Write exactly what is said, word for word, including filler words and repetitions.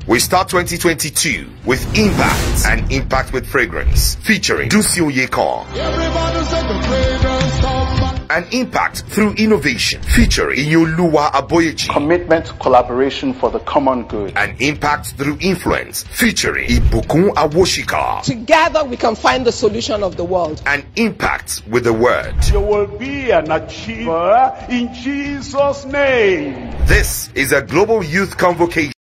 We start twenty twenty-two with Impact and Impact with Fragrance featuring Dunsin Oyekan. An impact through innovation featuring Iyinoluwa Aboyeyi. Commitment to collaboration for the common good. An impact through influence featuring Ibukun Awosika. Together we can find the solution of the world. An impact with the word. You will be an achiever in Jesus' name. This is a global youth convocation